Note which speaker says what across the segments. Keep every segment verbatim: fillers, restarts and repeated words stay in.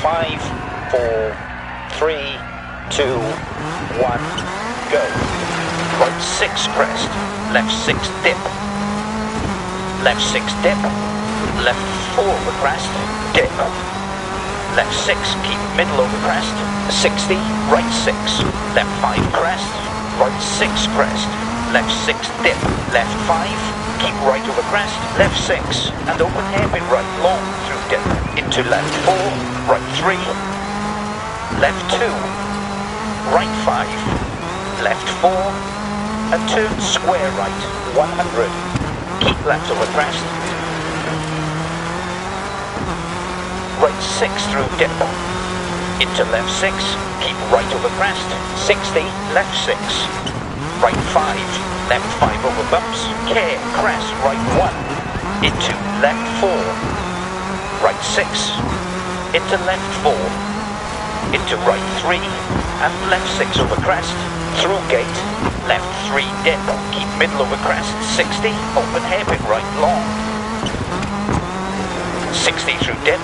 Speaker 1: five, four, three, two, one, go. Right six crest, left six dip. Left six dip, left four over crest, dip. Left six, keep middle over crest, sixty, right six, left five crest, right six crest, left six dip, left five, keep right over crest, left six, and open hairpin right long through dip, into left four, right three, left two, right five, left four, and turn square right, one hundred, keep left over crest, right six through dip, into left six, keep right over crest, sixty, left six, right five, left five over bumps, care, crest, right one, into left four, right six, into left four, into right three, and left six over crest, through gate, left three dip, keep middle over crest, sixty, open hairpin right long, sixty through dip,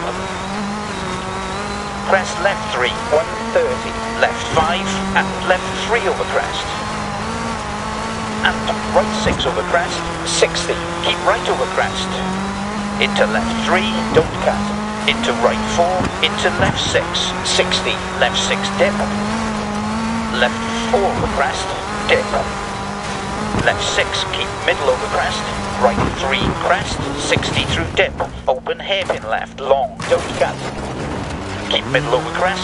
Speaker 1: crest left three, one thirty, left five, and left three over crest, and right six over crest, sixty, keep right over crest, into left three, don't cut, into right four, into left six, sixty, left six dip, left four over crest, dip, left six, keep middle over crest, right three crest, sixty through dip, open hairpin left, long, don't cut, keep middle over crest,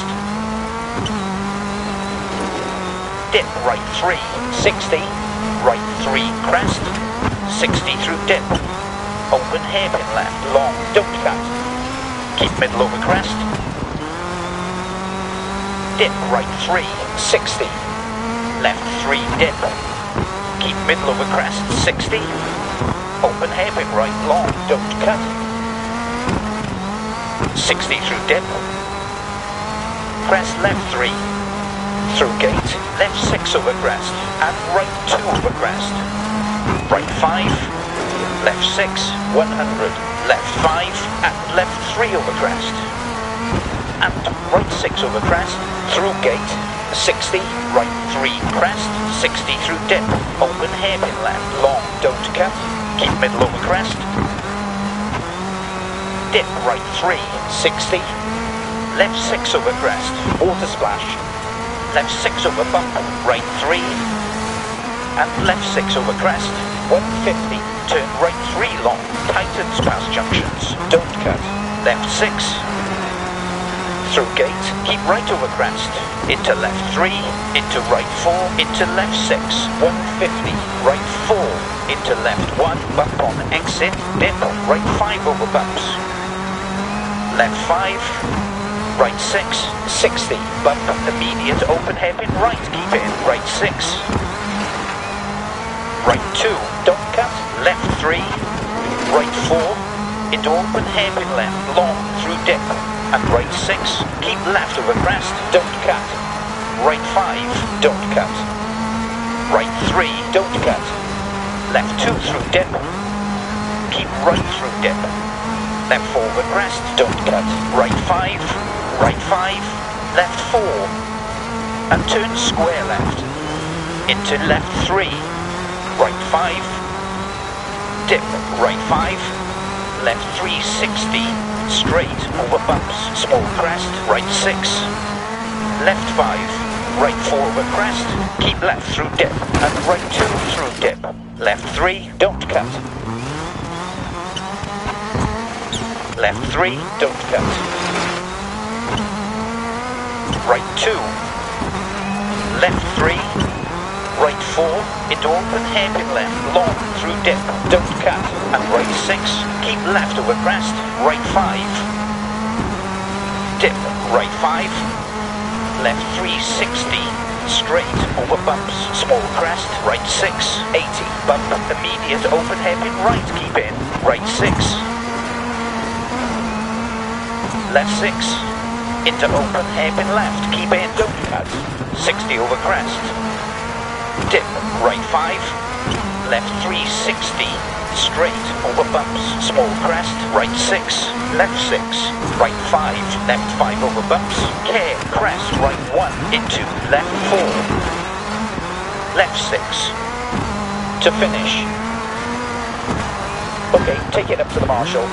Speaker 1: dip right three, sixty, right three crest, sixty through dip, open hairpin left, long, don't cut, keep middle over crest, dip right three, sixty, left three dip, keep middle over crest, sixty, open hairpin right, long, don't cut, sixty through dip, crest left three, through gate, left six over crest, and right two over crest, right five, left six, one hundred, left five, and left three over crest, and right six over crest, through gate, sixty, right three crest, sixty through dip, open hairpin left, long, don't cut, keep middle over crest, dip right three, sixty, left six over crest, water splash, left six over bump, right three, and left six over crest, one fifty, turn right three long, tightens past junctions, don't cut, left six, through gate, keep right over crest, into left three, into right four, into left six, one fifty, right four, into left one, bump on exit, dip, right five over bumps, left five, right six, sixty, bump, immediate, open hairpin right, keep in, right six, right two, don't cut, left three, right four, into open hairpin left, long, through dip, and right six, keep left over crest, don't cut, right five, don't cut, right three, don't cut, left two through dip, keep right through dip, left four over crest, don't cut, right five, right five, left four, and turn square left, into left three, right five, dip, right five, left three sixty, straight, over bumps, small crest, right six, left five, right four over crest, keep left through dip, and right two through dip, left three, don't cut, left three, don't cut, right two, left three, right four, into open hairpin left, long, through dip, don't cut, and right six, keep left over crest, right five, dip, right five, left three sixty, straight, over bumps, small crest, right six, eighty, bump, immediate, open hairpin right, keep in, right six, left six, into open hairpin left, keep in, don't cut, sixty over crest, dip, right five, left three sixty, straight, over bumps, small crest, right six, left six, right five, left five over bumps, care, crest, right one, into left four, left six, to finish. Okay, take it up to the marshal.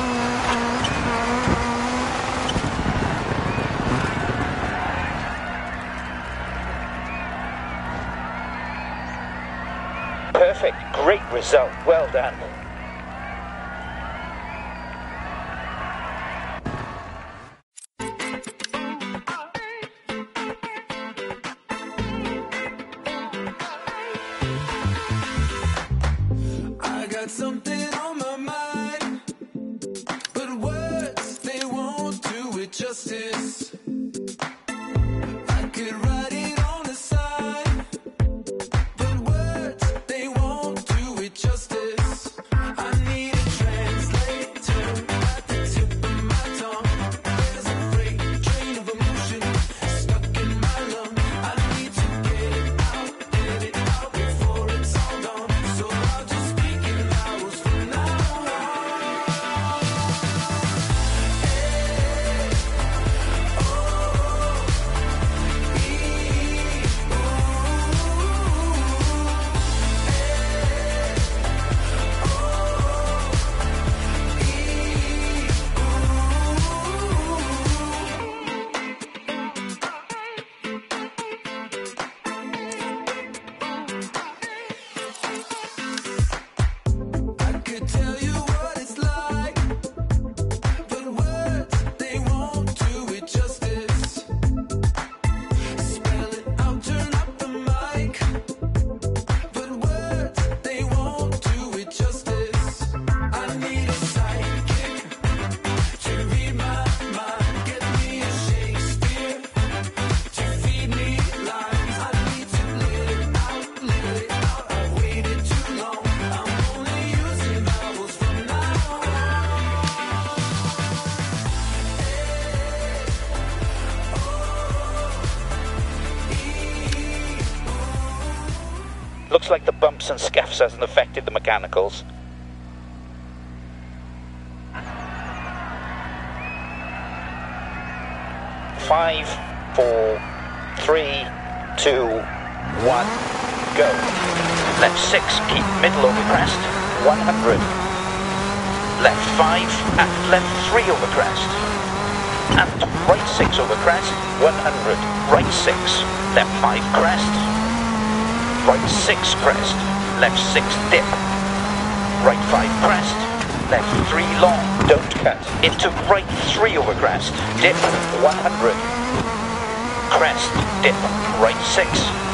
Speaker 1: Perfect, great result, well done.
Speaker 2: I got something on my mind, but words, they won't do it justice. I could write it on the side, but words, they won't do it justice. I need a translator at the tip of my tongue. There's a freight train of emotion stuck in my lungs. I need to get it out, get it out before it's all gone. So I'll just speak in vowels from now on. I could tell you what it's like, but words, they won't do it justice. Spell it out, turn up the mic, but words, they won't do it justice. I need a sidekick to read my mind, get me a Shakespeare to feed me lines. I need to let it out, let it out. I've waited too long. I'm only using vowels from now on.
Speaker 1: Looks like the bumps and scuffs hasn't affected the mechanicals. Five, four, three, two, one, go. Left six, keep middle over crest, one hundred. Left five, and left three over crest. And right six over crest, one hundred. Right six, left five crest. Right six crest, left six dip, right five crest, left three long, don't cut, into right three over crest, dip, one hundred, crest, dip, right six,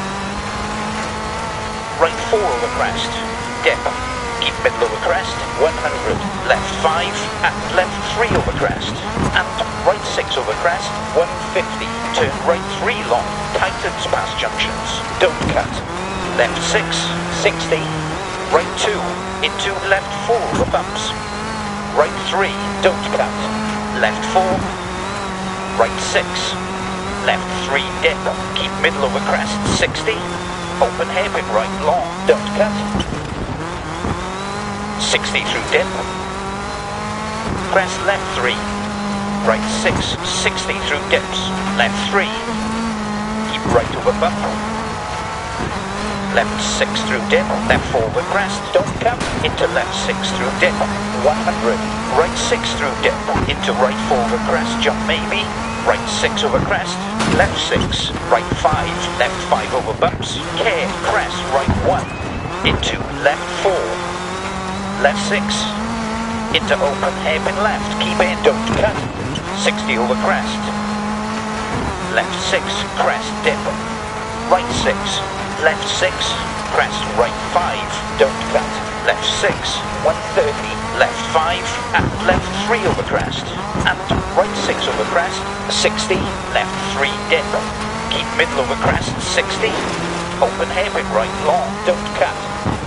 Speaker 1: right four over crest, dip, keep middle over crest, one hundred, left five, and left three over crest, and right six over crest, one fifty, turn right three long, tightens past junctions, don't cut. Left six, sixty, right two, into left four over bumps, right three, don't cut, left four, right six, left three dip, keep middle over crest, sixty, open hairpin right long, don't cut, sixty through dip, crest left three, right six, sixty through dips, left three, keep right over bump, left six through dip, left four over crest, don't come, into left six through dip, one hundred, right six through dip, into right four over crest, jump maybe, right six over crest, left six, right five, left five over bumps, care, crest, right one, into left four, left six, into open hairpin left, keep in, don't cut, sixty over crest, left six, crest, dip, right six, left six, crest, right five, don't cut, left six, one thirty, left five, and left three over crest, and right six over crest, sixty, left three dip, keep middle over crest, sixty, open hairpin right long, don't cut,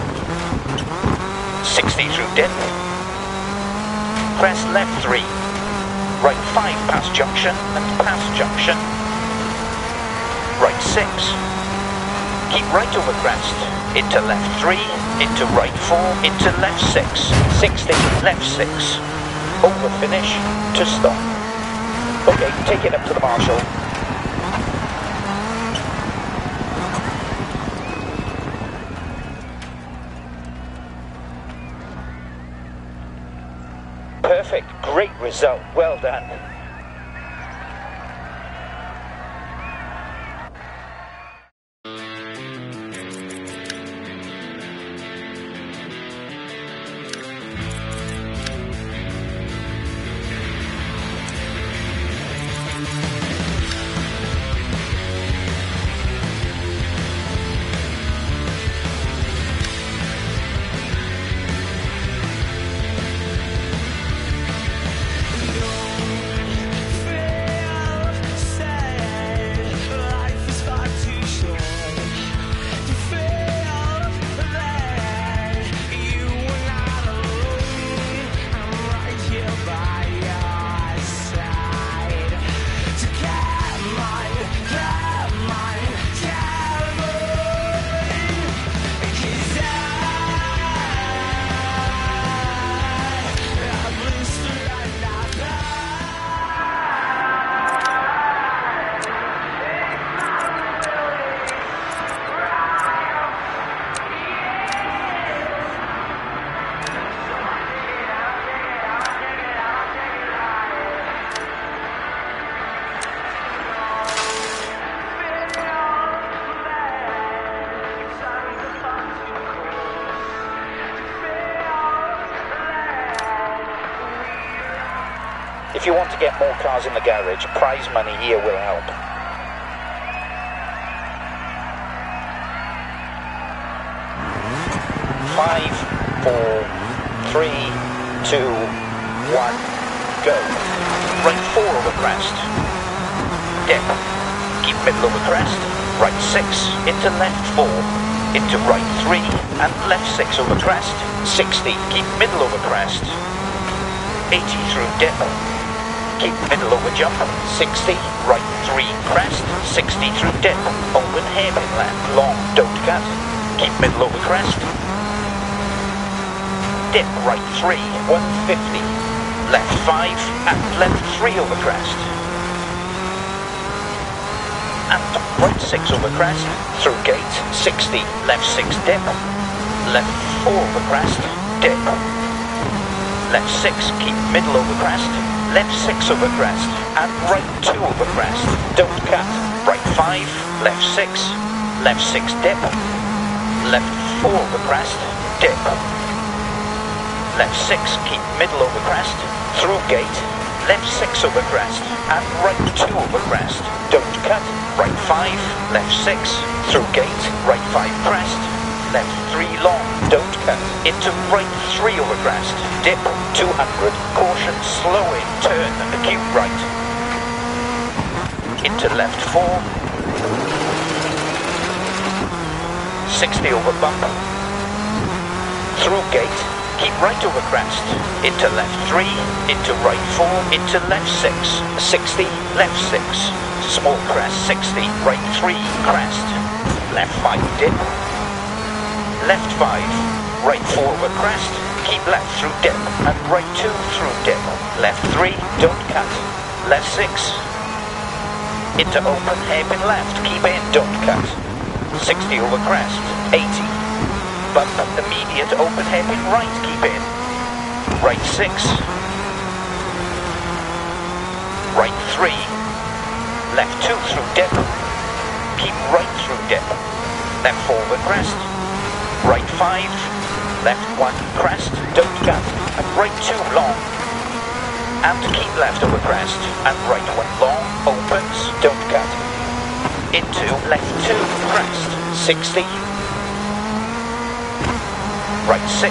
Speaker 1: sixty through dip, crest left three, right five past junction, and past junction, right six, keep right over crest, into left three, into right four, into left six, sixty, left six, over finish, to stop. Okay, take it up to the marshal. Perfect, great result, well done. If you want to get more cars in the garage, prize money here will help. Five, four, three, two, one, go. Right four over crest. Dip. Keep middle over crest. Right six, into left four. Into right three, and left six over crest. sixty, keep middle over crest. eighty through dip. Keep middle over jump, sixty, right three, crest, sixty through dip, open hairpin left, long, don't cut, keep middle over crest, dip right three, one fifty, left five, and left three over crest, and right six over crest, through gate, sixty, left six dip, left four over crest, dip, left six, keep middle over crest, left six over crest, and right two over crest, don't cut, right five, left six, left six dip, left four over crest, dip, left six, keep middle over crest, through gate, left six over crest, and right two over crest, don't cut, right five, left six, through gate, right five crest, left three long, don't cut, into right three over crest, dip, two hundred, caution, slow in, turn, acute right, into left four, sixty over bump, through gate, keep right over crest, into left three, into right four, into left six, sixty, left six, small crest, sixty, right three, crest, left five dip, left five, right four over crest, keep left through dip, and right two through dip, left three, don't cut, left six, into open hairpin left, keep in, don't cut, sixty over crest, eighty, bump immediate open hairpin right, keep in, right six, right three, left two through dip, keep right through dip, left four over crest, right five, left one, crest, don't cut, and right two, long, and keep left over crest, and right one, long, opens, don't cut, into left two, crest, sixty, right six,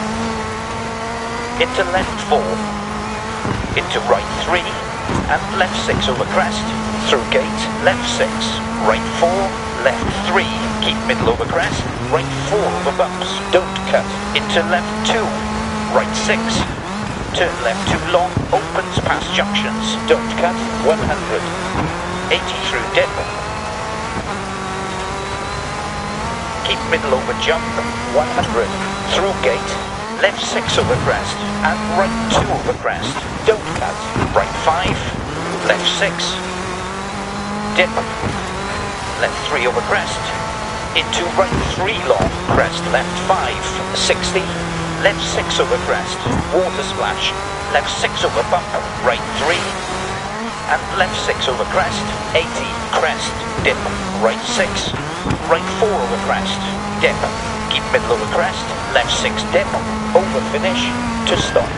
Speaker 1: into left four, into right three, and left six over crest, through gate, left six, right four, left three, keep middle over crest, right four over bumps, don't cut, into left two, right six, turn left two long, opens past junctions, don't cut, one hundred, eighty through dip, keep middle over jump, one hundred, through gate, left six over crest, and right two over crest, don't cut, right five, left six, dip, left three over crest, into right three long, crest, left five, sixty, left six over crest, water splash, left six over bump, right three, and left six over crest, eighty, crest, dip, right six, right four over crest, dip, keep middle over crest, left six dip, over finish, to stop.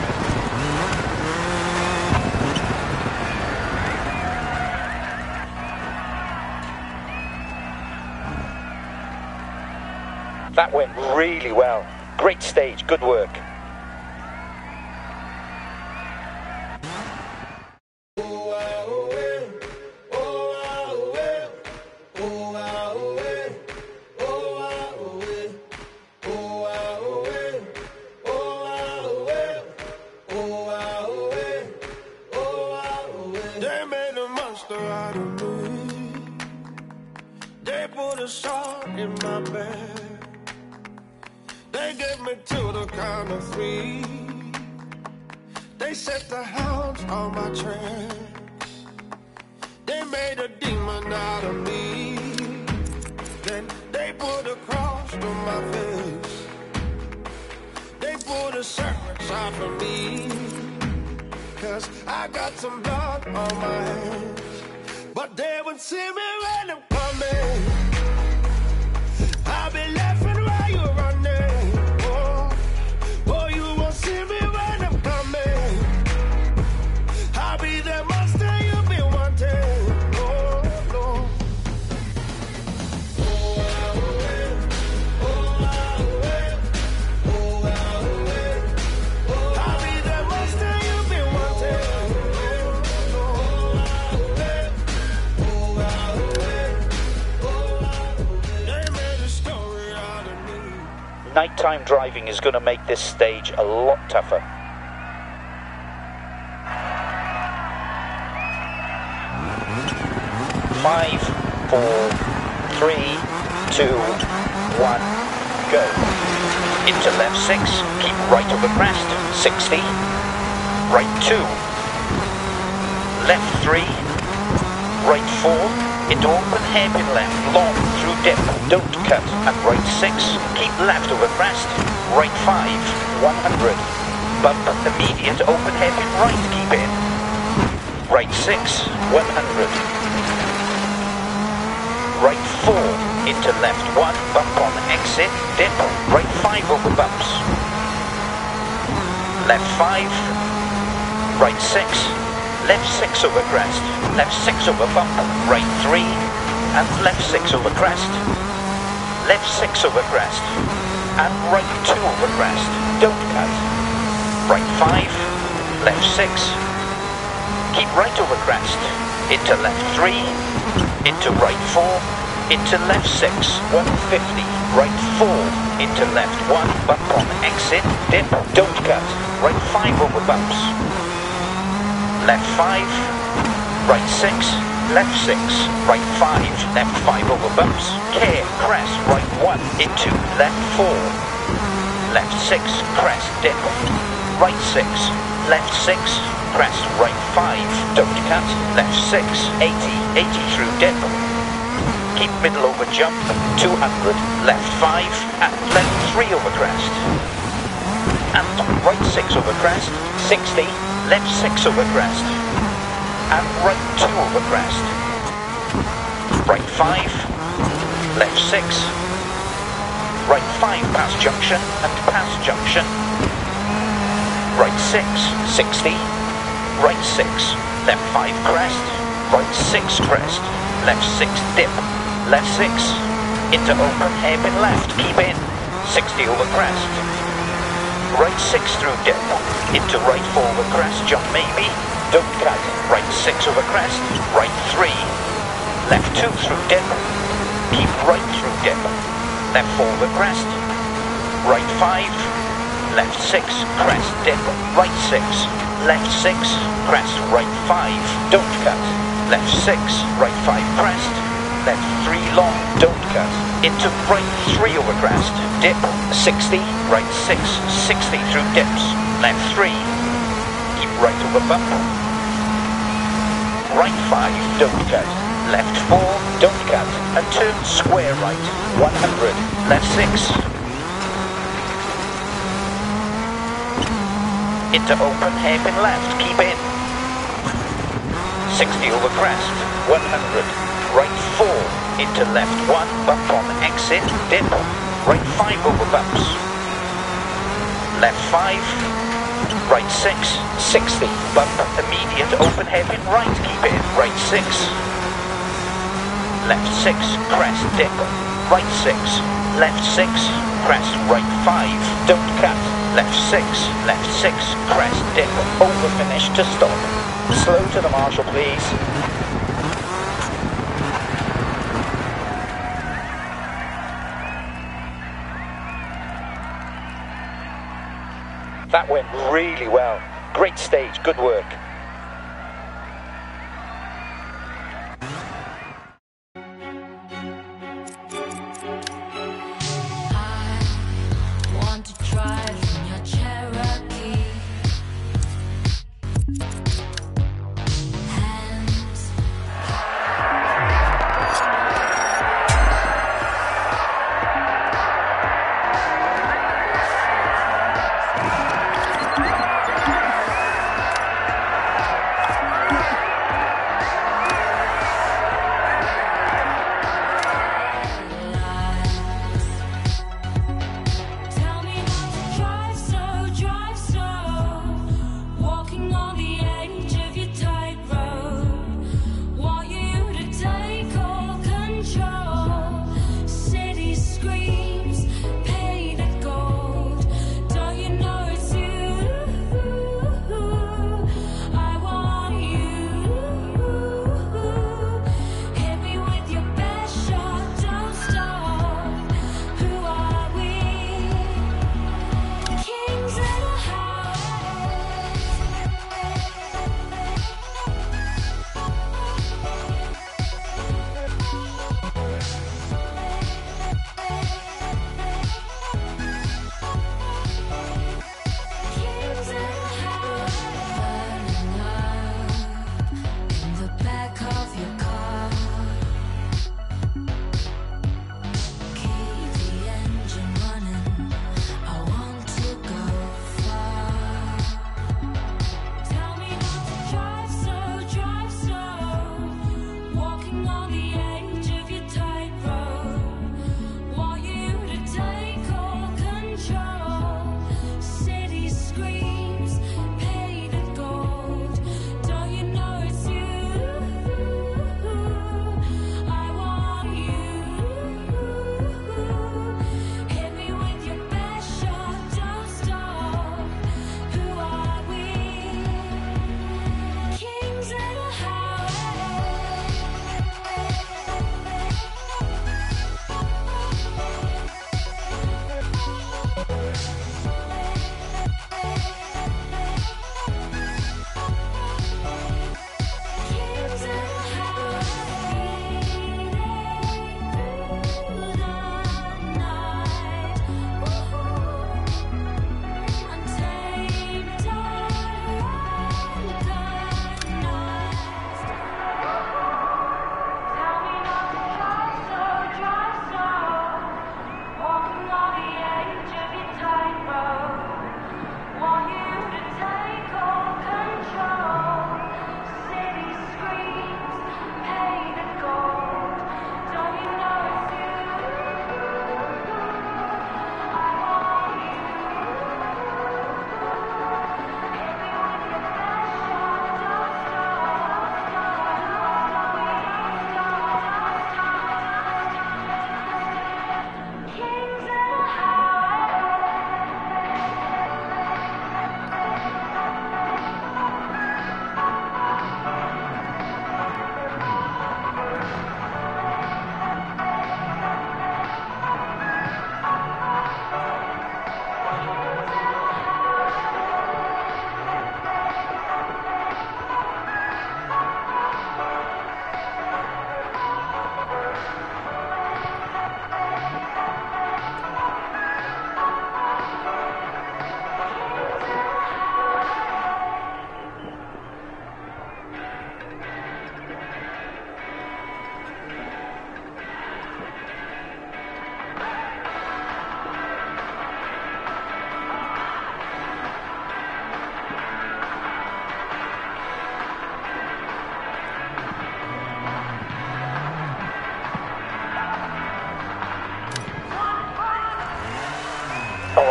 Speaker 1: That went really well. Great stage, good work.
Speaker 2: They made a monster out of me. They put a salt in my bed. They get me to the count of three. They set the hounds on my tracks. They made a demon out of me. Then they put a cross to my face. They put a serpent out for me. Cause I got some blood on my hands. But they would see me when I'm coming. I'll be laughing while you're running. Oh, oh, you won't see me when I'm coming. I'll be the monster you've been wanting. Oh, no. I'll be the monster you've been wanting. They made a story out of me.
Speaker 1: Nighttime driving is going to make this stage a lot tougher. Five, four, three, two, one, go. Into left six, keep right over crest, sixty, right two, left three, right four, into open hairpin left, long through dip, don't cut, and right six, keep left over crest, right five, one hundred, bump immediate open hairpin right, keep in, right six, one hundred, right four, into left one, bump on exit, dip, right five over bumps, left five, right six, left six over crest, left six over bump, right three, and left six over crest, left six over crest, and right two over crest, don't cut, right five, left six, keep right over crest, into left three, into right four, into left six, one fifty, right four, into left one, bump on exit, dip, don't cut, right five over bumps, left five, right six, left six, right five, left five over bumps, care, crest, right one, into left four, left six, crest, dip, right six, left six, crest, right five, don't cut, left six, eighty, eighty through dip, keep middle over jump, two hundred, left five, and left three over crest, and right six over crest, sixty, left six over crest, and right two over crest, right five, left six, right five past junction and past junction, right six, sixty, right six, left five crest, right six crest, left six dip, left six, into open hairpin left, keep in, sixty over crest, right six through dip, into right four over crest, jump maybe, don't cut, right six over crest, right three, left two through dip, keep right through dip, left four over crest, right five, left six, crest, dip, right six, left six, crest, right five, don't cut, left six, right five crest, left three long, don't cut. cut. Into right three over crest, dip, sixty, right six, sixty through dips, left three, keep right over bump, right five, don't cut, left four, don't cut, and turn square right, one hundred, left six, into open hairpin left, keep in, sixty over crest, one hundred, right four, into left one, bump on exit, dip, right five over bumps, left five, right six, sixty, bump, immediate open hairpin right, keep in, right six, left six, crest, dip, right six, left six, crest, right five, don't cut, left six, left six, crest, dip, over finish to stop, slow to the marshal please. That went really well. Great stage, good work.
Speaker 3: I want to drive in your Cherokee. Hands.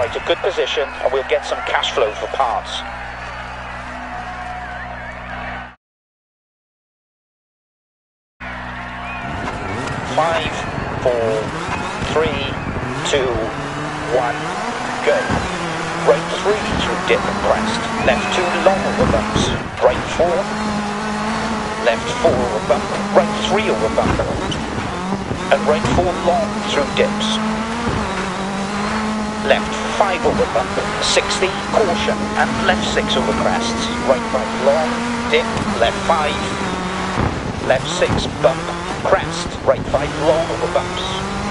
Speaker 1: right, a good position, and we'll get some cash flow for parts. Five, four, three, two, one, go. Right three through dip and crest. Left two long over bumps. Right four. Left four over bump. Right three over bump. And right four long through dips. Left five over bump. sixty, caution. And left six over crests. Right five long, dip. Left five. Left six, bump. Crest, right five long over bumps.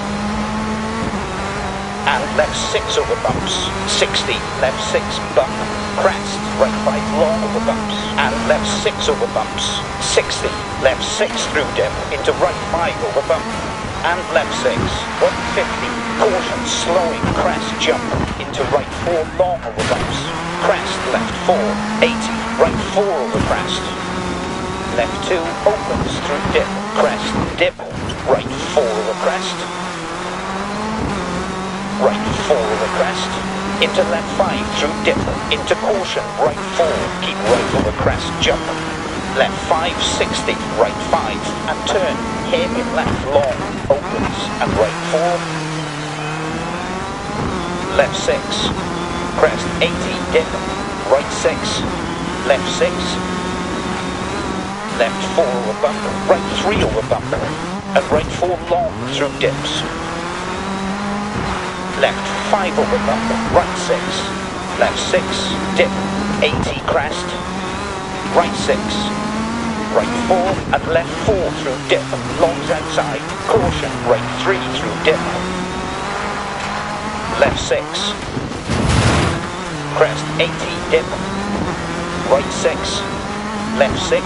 Speaker 1: And left six over bumps. sixty, left six bump. Crest, right five long over bumps. And left six over bumps. sixty, left six through dip into right five over bump. And left six, one fifty. Caution, slowing, crest, jump into right four long over bumps. Crest, left four, eighty, right four over crest. Left two opens through dip, crest, dip, right four over crest, right four over crest, into left five through dip, into caution, right four, keep right over crest, jump, left five, sixty, right five, and turn, hairpin left, long, opens, and right four, left six, crest, eighty, dip, right six, left six, left four over bump, right three over bump, and right four long through dips. Left five over bump, right six, left six, dip, eighty crest, right six, right four, and left four through dip, longs outside, caution, right three through dip, left six, crest, eighty, dip, right six, left six,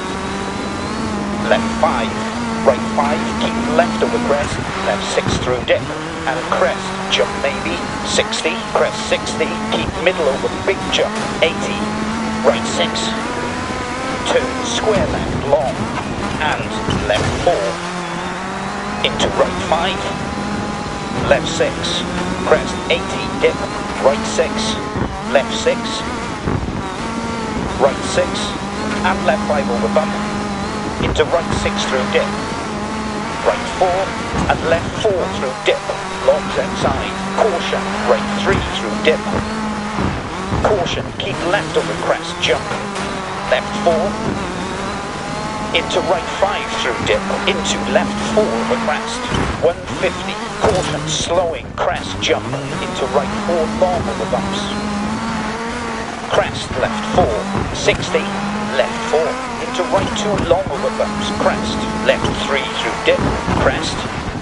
Speaker 1: left five, right five, keep left over crest, left six through dip, and crest, jump maybe, sixty, crest sixty, keep middle over big jump, eighty, right six, turn, square left, long, and left four, into right five, left six, crest eighty, dip, right six, left six, right six, and left five over bump, into right six through dip, right four, and left four through dip, longs outside, caution, right three through dip, caution, keep left over crest, jump, left four, into right five through dip, into left four over crest, one fifty, caution, slowing, crest, jump, into right four long over bumps, crest, left four, sixty, left four, into right two long over bumps, crest, left three through dip, crest,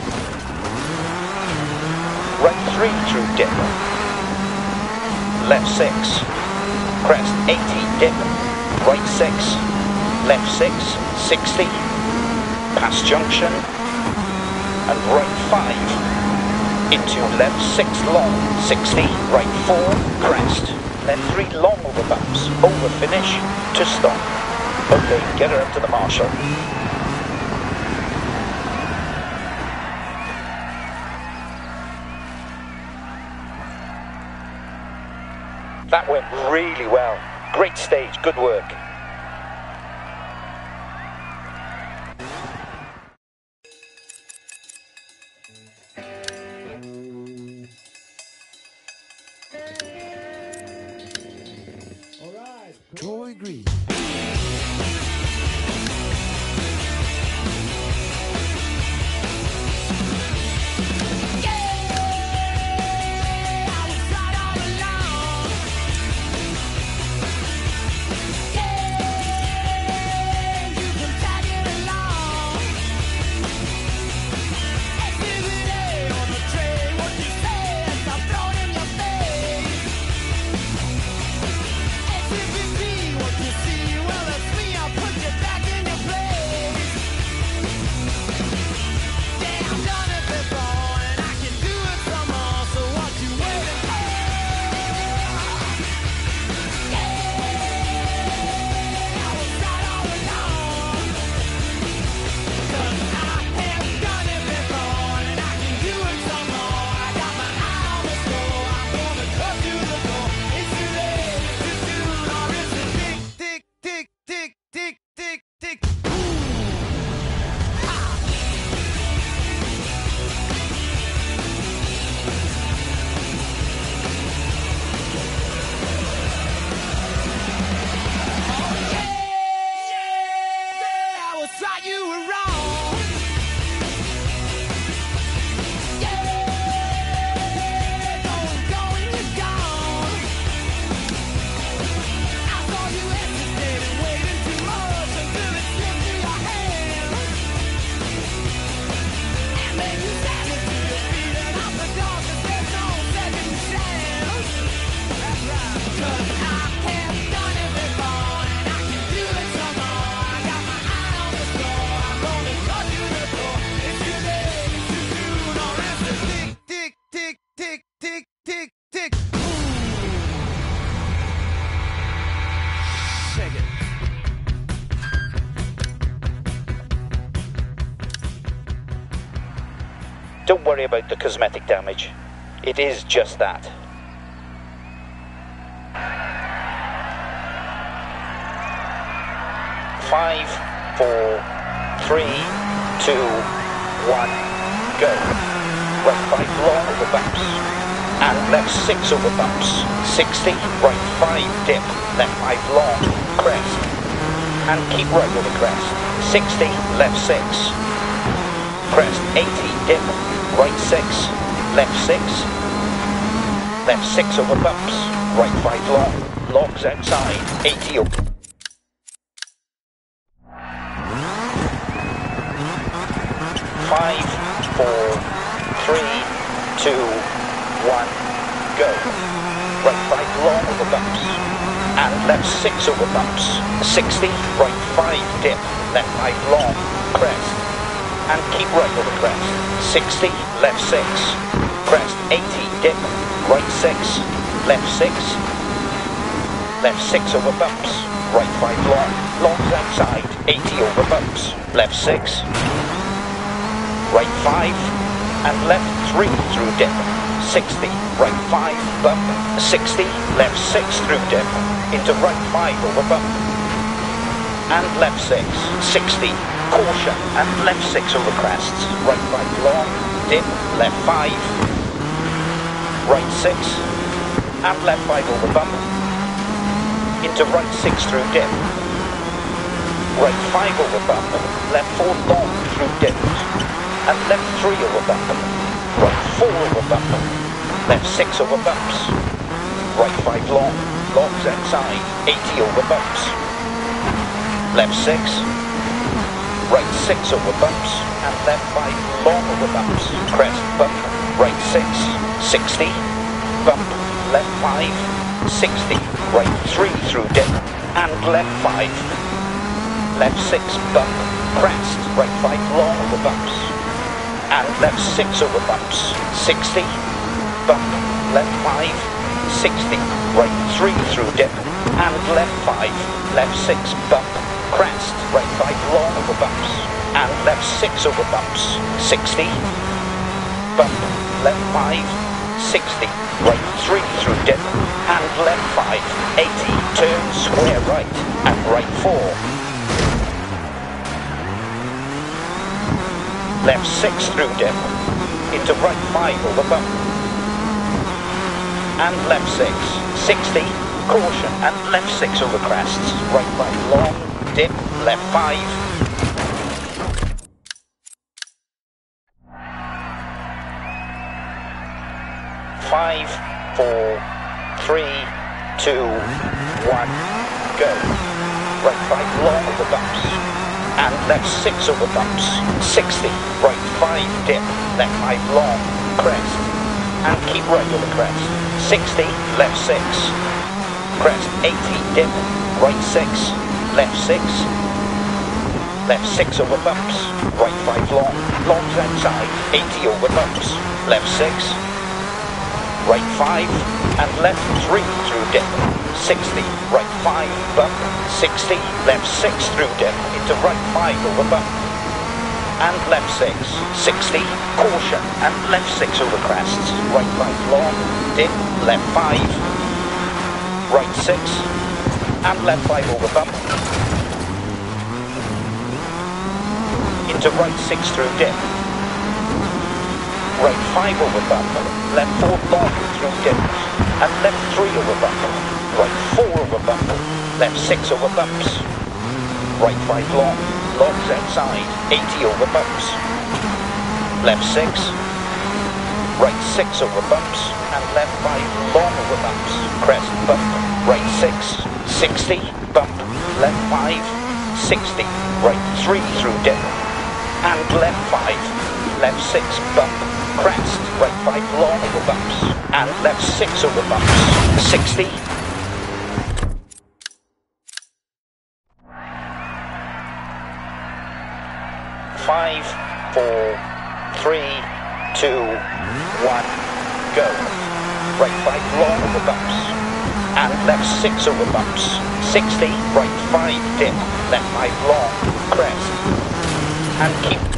Speaker 1: right three through dip, left six, crest eighty, dip, right six, left six, sixty, past junction, and right five, into left six long, sixty, right four, crest, left three long over bumps, over finish, to stop. Okay, get her up to the marshal. That went really well. Great stage, good work.
Speaker 2: Troy Green.
Speaker 4: See
Speaker 2: always thought you were wrong. Yeah, going, going, you're gone. I saw you hesitating, waiting too much until it slipped through your hands. And then you slammed into your feet and out the door 'cause there's no second chance. That's right. 'Cause I have done it before and I can do it some more. I got my eye on the score. I'm gonna touch you before it's too late, it's too soon, or it's the tick, tick, tick, tick, tick, tick, tick. Shake it.
Speaker 1: Don't worry about the cosmetic damage. It is just that. Five, four, three, two, one, go. Right five long over bumps. And left six over bumps. sixty, right five dip. Left five long, crest. And keep right over crest. sixty, left six. Crest, eighty, dip. Right six, left six. Left six over bumps. Right five long. Logs outside, eighty over. Five, four, three, two, one, go. Right five long over bumps. And left six over bumps. sixty, right five dip. Left five long, crest. And keep right over crest. sixty, left six. Crest, eighty, dip. Right six, left six. Left six over bumps. Right five long. Longs outside, eighty over bumps. Left six. Right five, and left three through dip, sixty, right five, bump, sixty, left six through dip, into right five over bump, and left six, sixty, caution, and left six over crests, right five long, dip, left five, right six, and left five over bump, into right six through dip, right five over bump, left four long through dip, and left three over bump, right four over bump, left six over bumps, right five long, longs outside, eighty over bumps, left six, right six over bumps, and left five long over bumps, crest bump, right six, sixty, bump, left five, sixty, right three through dip, and left five, left six, bump, crest, right five long over bumps, and left six over bumps, sixty, bump, left five, sixty, right three through dip, and left five, left six, bump, crest, right five long over bumps, and left six over bumps, sixty, bump, left five, sixty, right three through dip, and left five, eighty, turn square right, and right four. Left six through dip, into right five over bump, and left six, sixty, caution, and left six over crests, right five long, dip, left five, five, four, three, two, one, go, right five long over bumps, and left six over bumps, sixty, right five dip, left five long, crest, and keep right over crest, sixty, left six, crest, eighty, dip, right six, left six, left six over bumps, right five long, longs outside, eighty over bumps, left six, right five, and left three through dip, sixty, right five, bump, sixty, left six through dip, into right five over bump, and left six, sixty, caution, and left six over crests, right five long, dip, left five, right six, and left five over bump, into right six through dip, right five over bump, left four long through dip, and left three over bump, right four over bump, left six over bumps, right five long, longs outside, eighty over bumps. Left six, right six over bumps, and left five long over bumps. Crest bump, right six, sixty, bump, left five, sixty, right three through dip, and left five, left six, bump, crest, right five long over bumps, and left six over bumps, sixty. Five, four, three, two, one, go. Right five long over bumps, and left six over bumps, sixty, right five dip, left five long, crest, and keep.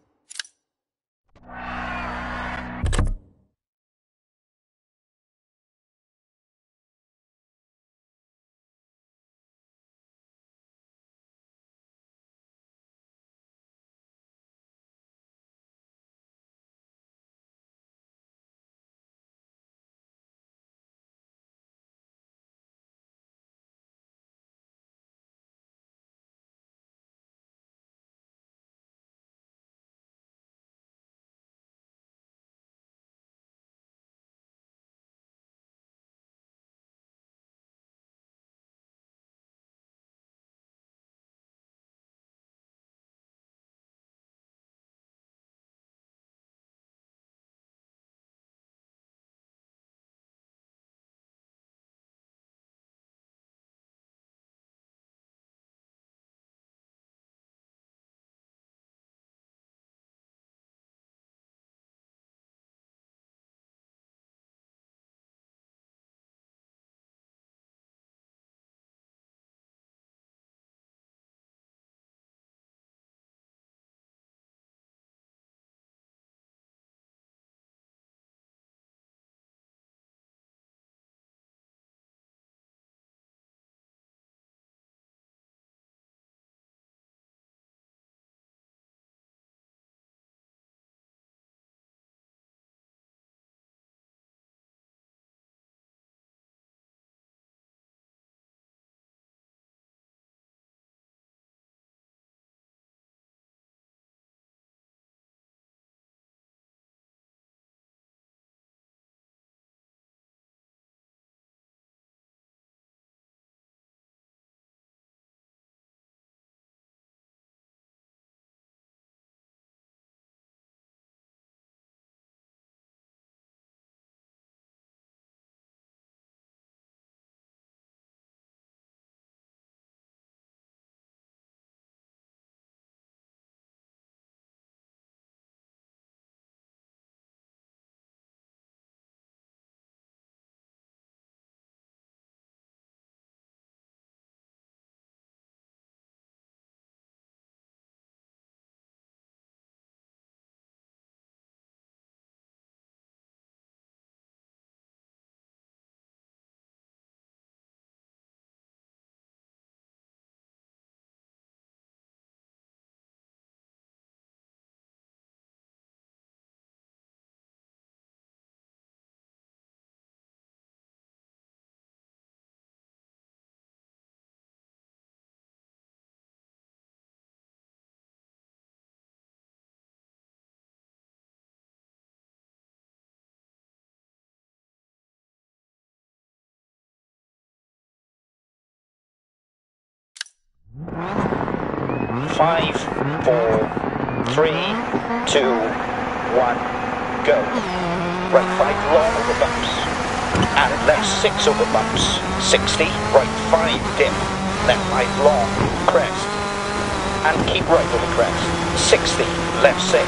Speaker 1: Five, four, three, two, one, go. Right five long over bumps, and left six over bumps, sixty, right five dip, left five long, crest, and keep right over crest, sixty, left six,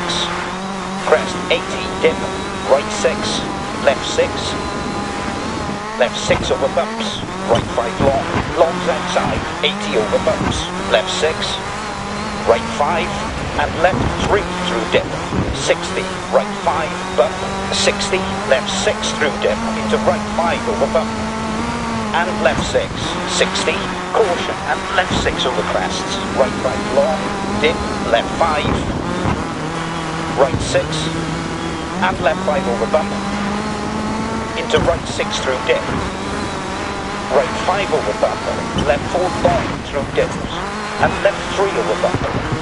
Speaker 1: crest, eighty, dip, right six, left six, left six over bumps, right five long, longs outside, eighty over bumps, left six, right five, and left three through dip, sixty, right five, bump, sixty, left six through dip, into right five over bump, and left six, sixty, caution, and left six over crests, right five long, dip, left five, right six, and left five over bump, into right six through dip, right five over bump, left four long through dips, and left three over bump,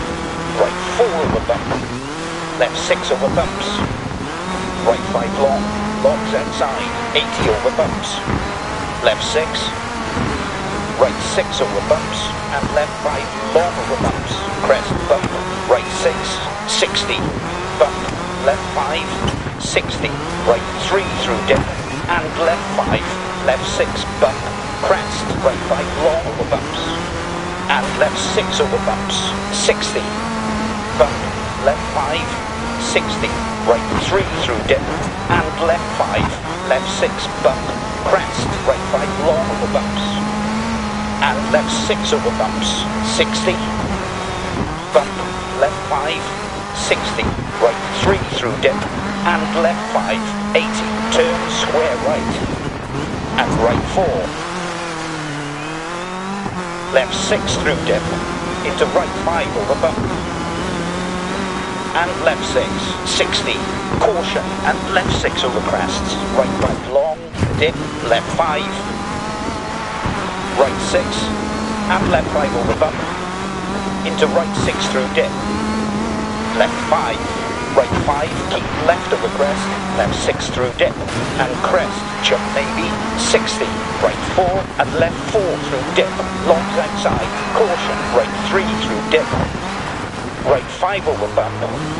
Speaker 1: over bump. Left six over bumps. Right five long, longs outside, eighty over bumps. Left six. Right six over bumps. And left five long over bumps. Crest bump. Right six, sixty. Bump. Left five, sixty. Right three through dip. And left five. Left six, bump. Crest. Right five long over bumps. And left six over bumps. sixty. Bump. Left five, sixty. Right three through dip. And left five. Left six, bump. Crest. Right five long over bumps. And left six over bumps. sixty. Bump. Left five, sixty. Right three through dip. And left five, eighty. Turn square right. And right four. Left six through dip. Into right five over bump. And left six, sixty. Caution. And left six over crests. Right five long. Dip. Left five. Right six. And left five over bump. Into right six through dip. Left five. Right five. Keep left over crest. Left six through dip. And crest. Jump maybe. sixty. Right four. And left four through dip. Longs outside. Caution. Right three through dip. Right five over bump.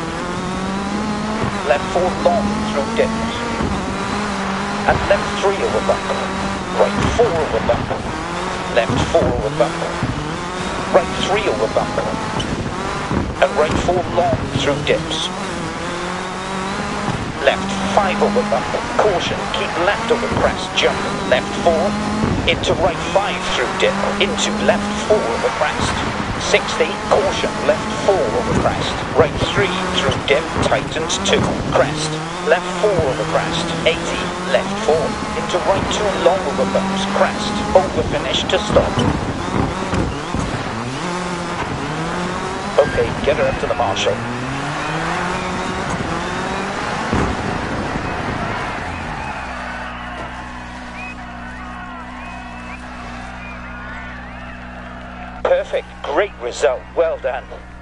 Speaker 1: Left four long through dip. And left three over bump. Right four over bump. Left four over bump. Right three over bump. And right four long through dips. Left five over bump. Caution. Keep left over crest. Jump. Left four. Into right five through dip. Into left four over crest. sixty. Caution. Left four over crest. Right three through dip. Tightens two. Crest. Left four over crest. eighty. Left four. Into right two long over bumps. Crest. Over finish to stop. Okay, get her up to the marshal. Perfect, great result, well done.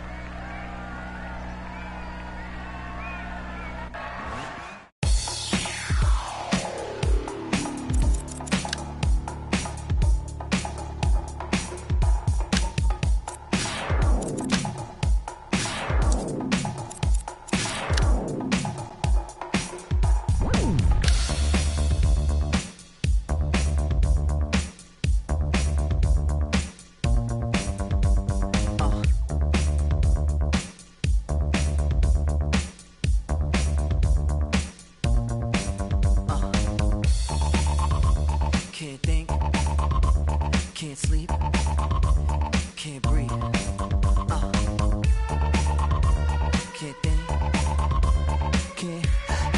Speaker 4: Can't think, can't sleep, can't breathe. Uh. Can't think, can't.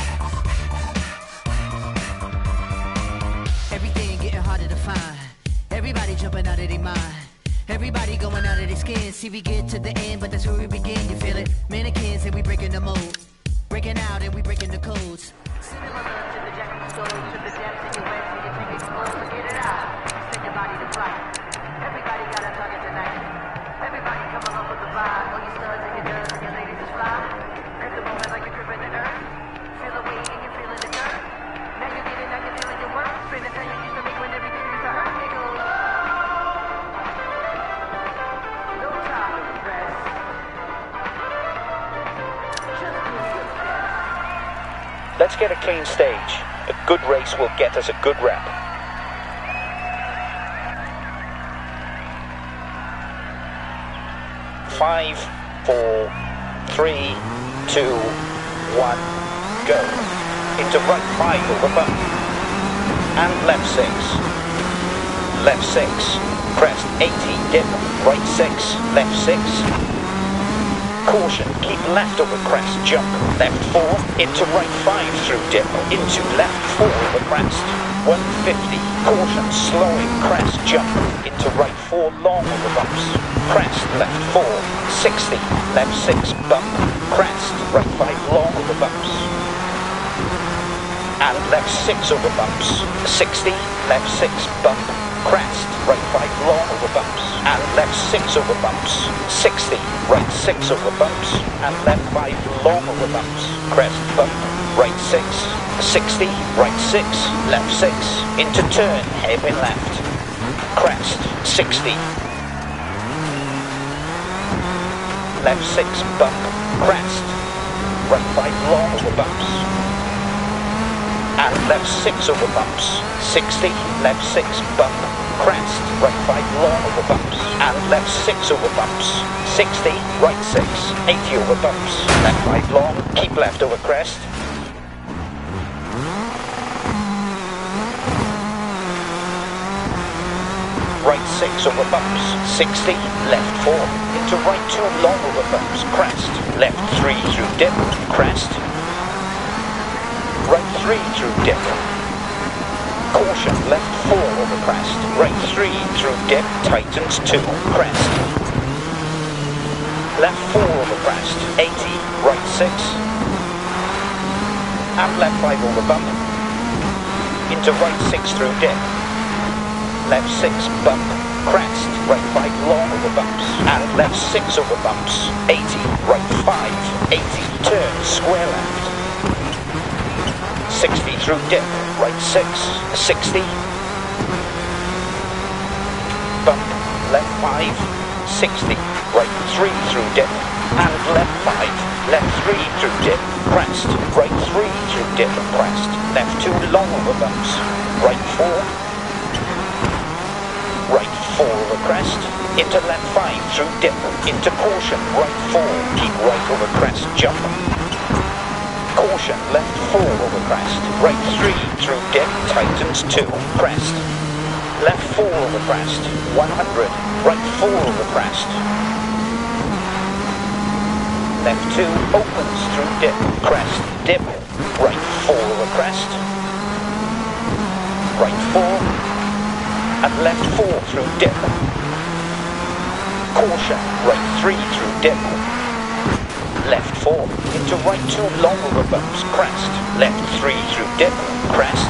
Speaker 4: Everything getting harder to find. Everybody jumping out of their mind. Everybody going out of their skin. See, we get to the end, but that's where we begin. You feel it? Mannequins and we breaking the mold. Breaking out and we breaking the codes. Similar to the jack of the soul, to the depths in your web, so you think it's close to get it out. Send your body to flight. Everybody got a target tonight. Everybody come along with the vibe. All you studs and your duds and your ladies is fly. Grip the moment like you're gripping the earth. Feel the weight and you're feeling the dirt. Now you get it, now you're feeling your work. Spend the time you used to make when everything used to hurt. It goes. No time to rest. Just do your best.
Speaker 1: Let's get a clean stage. A good race will get us a good rep. Five, four, three, two, one, go. Into right five over bump. And left six. Left six. Crest eighty, dip. Right six. Left six. Caution, keep left over crest, jump, left four, into right five through dip, into left four over crest, one fifty, caution, slowing, crest, jump, into right four long over bumps, crest, left four, sixty, left six, bump, crest, right five long over bumps, and left six over bumps, sixty, left six, bump, crest, right five long over bumps, and left six over bumps, sixty, right six over bumps, and left five long over bumps, crest bump, right six, sixty, right six, left six, into turn, hairpin left, crest, sixty, left six, bump, crest, right five long over bumps, and left six over bumps, sixty, left six, bump, crest, right five long over bumps, and left six over bumps, sixty, right six, eighty over bumps, left five long, keep left over crest, right six over bumps, sixty, left four, into right two long over bumps, crest, left three through dip, crest, right three through dip, caution, left four over crest, right three through dip, tightens two, crest, left four over crest, eighty, right six, and left five over bump, into right six through dip, left six bump, crest, right five long over bumps, and left six over bumps, eighty, right five, eighty, turn, square left, sixty through dip, right six, sixty, bump, left five, sixty, right three through dip, and left five, left three through dip, crest, right three through dip, crest, left two long over bumps, right four, right four over crest, into left five through dip, into caution, right four, keep right over crest, jump, caution, left four over crest, right three through dip, tightens two, crest, left four over crest, one hundred, right four over crest, left two, opens through dip, crest, dip, right four over crest, right four, and left four through dip, caution, right three through dip, left four, into right two long over bumps, crest, left three through dip, crest,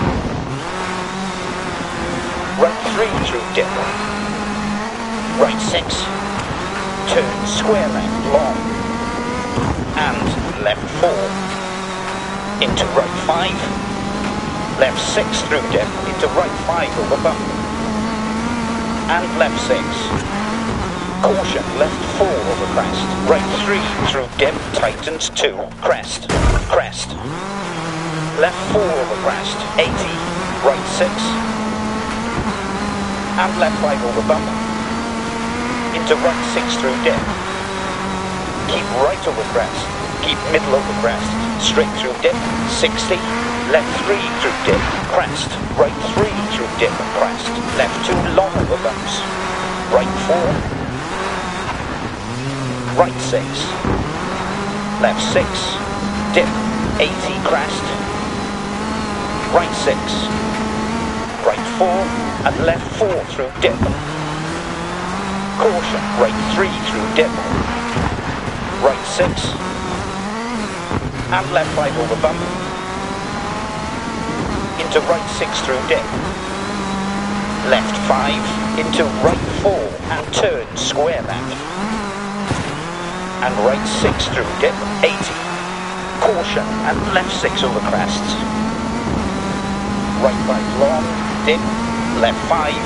Speaker 1: right three through dip, right six, turn square left long, and left four, into right five, left six through dip, into right five over bump, and left six, caution, left four over crest, right three through dip, tightens two, crest, crest, left four over crest, eighty, right six, and left five over bump, into right six through dip, keep right over crest, keep middle over crest, straight through dip, sixty, left three through dip, crest, right three through dip, crest, left two long over bumps, right four, right six, left six, dip, eighty, crest, right six, right four, and left four through dip, caution, right three through dip, right six, and left five over bump, into right six through dip, left five, into right four, and turn square left, and right six through dip, eighty, caution, and left six over crests, right five long, dip, left five,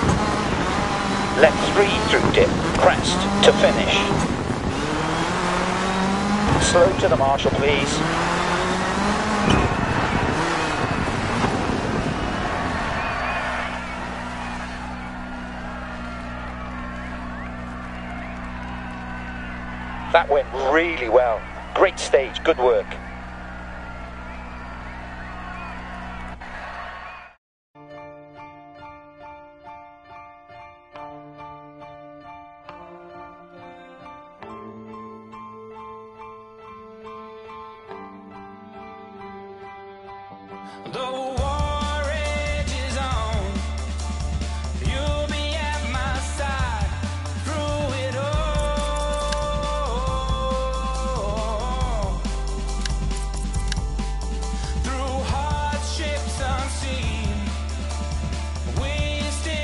Speaker 1: left three through dip, crest, to finish. Slow to the marshal, please. That went really well. Great stage, good work.
Speaker 2: The war rages on. You'll be at my side through it all. Through hardships unseen, we still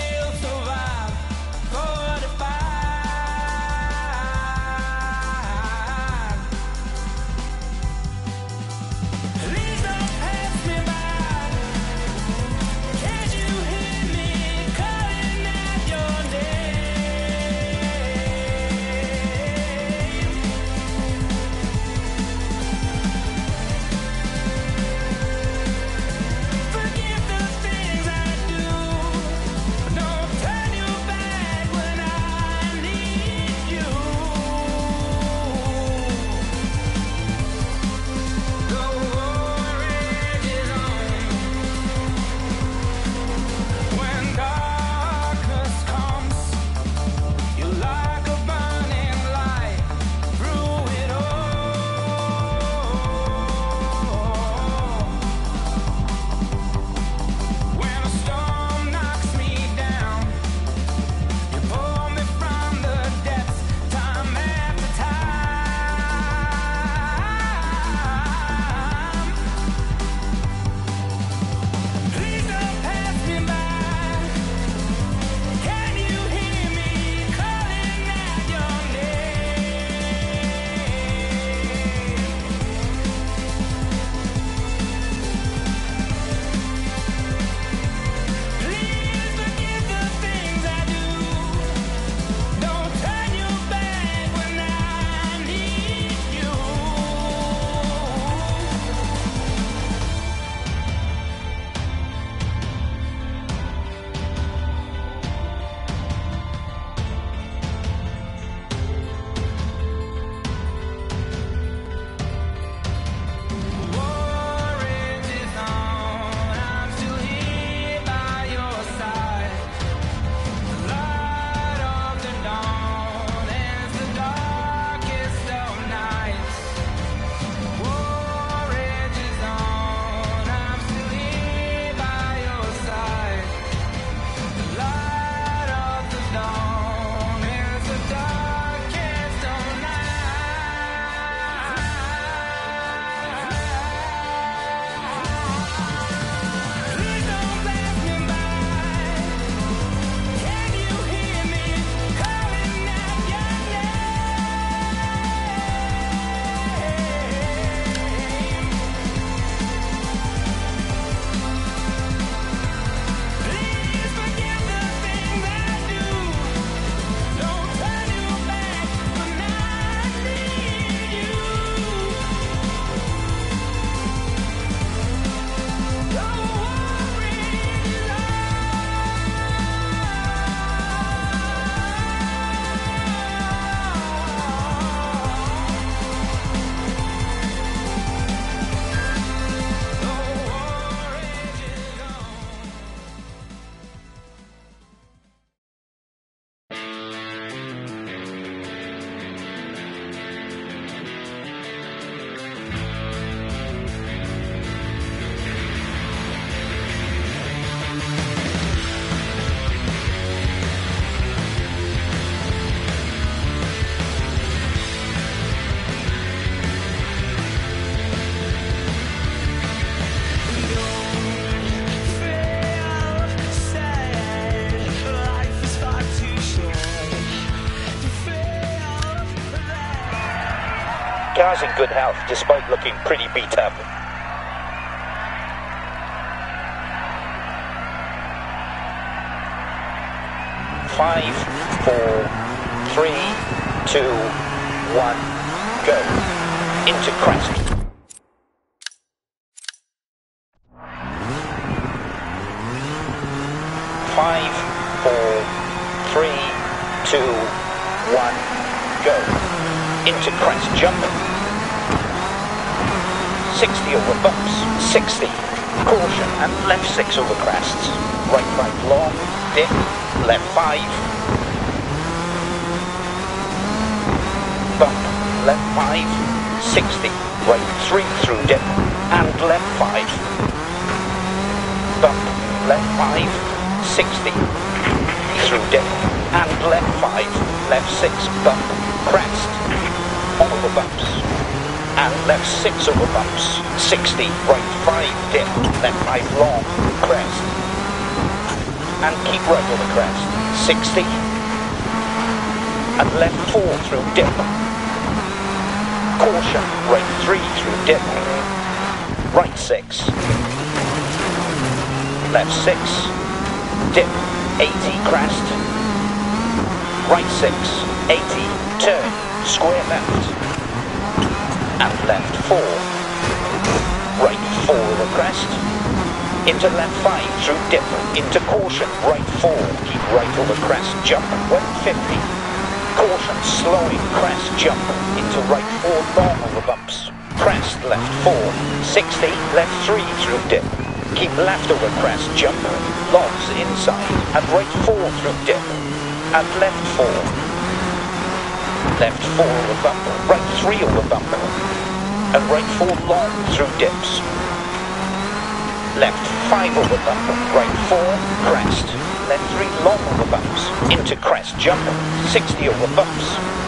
Speaker 1: Car's in good health despite looking pretty beat up. Five, four, three, two, one, go. Into crest. Five, four, three, two, one, go. Into crest, jump. sixty over bumps, sixty. Caution and left six over crests. Right five long, dip, left five. Bump, left five, sixty. Right three through dip, and left five. Bump, left five, sixty. Through dip, and left five, left six, bump, crest. Over bumps, and left six over bumps, sixty, right five, dip, left five long, crest, and keep right over crest, sixty, and left four through dip, caution, right three through dip, right six, left six, dip, eighty, crest, right six, eighty, turn, square left, and left four, right four over crest, into left five through dip, into caution, right four, keep right over crest, jump, one fifty, caution, slowing, crest, jump, into right four, long over bumps, crest, left four, sixty, left three through dip, keep left over crest, jump, logs inside, and right four through dip, and left four, left four over bump, right three over bump, and right four long through dips. Left five over bump, right four, crest, left three long over bumps, into crest, jump, sixty over bumps.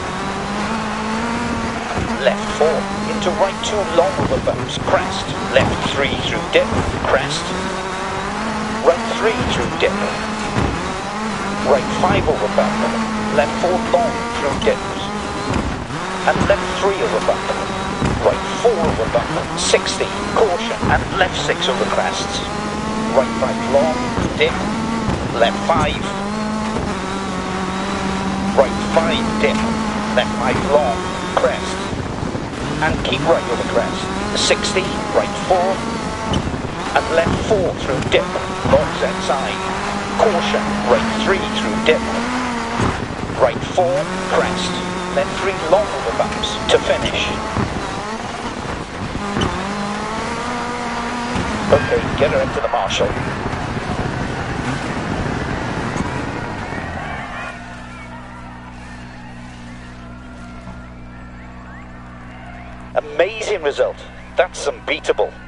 Speaker 1: Left four, into right two long over bumps, crest, left three through dip, crest, right three through dip, right five over bump, left four long through dips, and left three over bump, right four over bump, sixty, caution, and left six over crests, right five long, dip, left five, right five, dip, left five long, crest, and keep right over crest, sixty, right four, and left four through dip, logs outside, caution, right three through dip, right four, crest, left three long over bumps to finish. Okay, get her into the marshal. Amazing result. That's unbeatable.